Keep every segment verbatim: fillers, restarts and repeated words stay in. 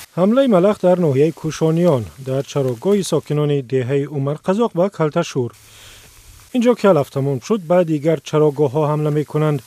حمله ملخ در ناحیه کوشانیان در چراگاه ساکنان دهه عمر قزاق و کلتشور. اینجا که علف تمام شد بعد دیگر چراگاه ها حمله می کنند.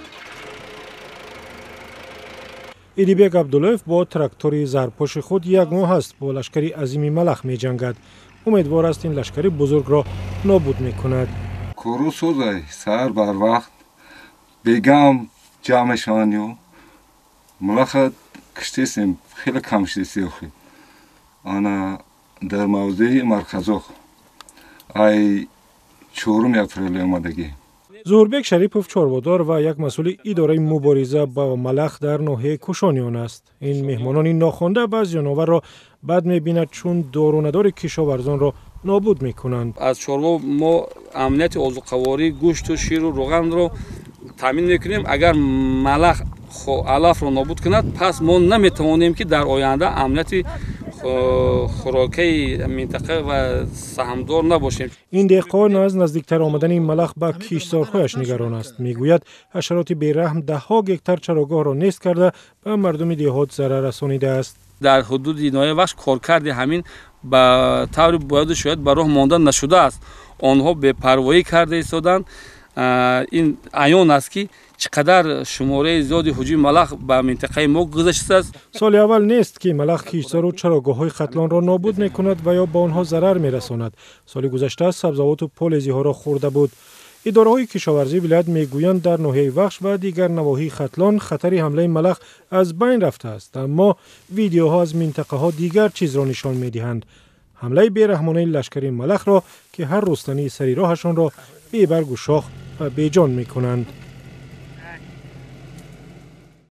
ایدیبک عبداللهف با تراکتور زرپوش خود یک ماه است با لشکری عظیم ملخ می جنگد. امیدوار است این لشکری بزرگ را نابود می کند. کورو سوزای سر بر وقت بگم جمعشانیو ملخ کشتیسیم خیلی کم شدیسی خود. آنا در موضوع مرکزاق ای چهارم یک فریلی آمدگی. زوربک شریپوف چاربادار و یک مسئول اداره مبارزه با ملخ در ناحیه کوشانیان است. این مهمانان ناخوانده بعض جانور را بد می‌بیند چون داروندار کشاورزان را نابود می‌کنند. از چاربا ما امنیت آذوقه‌واری گوشت و شیر و روغن را تامین می‌کنیم. اگر ملخ علف را نابود کند پس ما نمی‌توانیم که در آینده امنیت خوراکی منطقه و سهامدار نباشیم. این دهقان از نزدیکتر آمدن این ملخ به کشتزارهایش نگران است. میگوید حشرات بیرحم ده ها گکتار چراگاه را نیست کرده به مردم دهات ضرر رسانیده است. در حدود ناحیه وحش کارکرد همین به طور باید شاید به راه ماندن نشده است. آنها بی‌پروایی کرده ایستادند. این عیان است که چقدر شماره زیادی هجوم ملخ به منطقه ما گذشته است. سال اول نیست که ملخ کشتزار و چراگاه‌های ختلان را نابود می‌کند و یا به آنها ضرر می‌رساند. سال گذشته سبزوات و پالزی‌ها را خورده بود. اداره‌های کشاورزی ولایت میگویند در ناحیه وخش و دیگر نواحی ختلان خطر حمله ملخ از بین رفته است، اما ویدیوها از منطقه‌ها دیگر چیز را نشان می‌دهند. حمله بی‌رحمانه لشکری ملخ را که هر رستنی سری راهشان را بی برگ و شاخ و بیجان می‌کنند.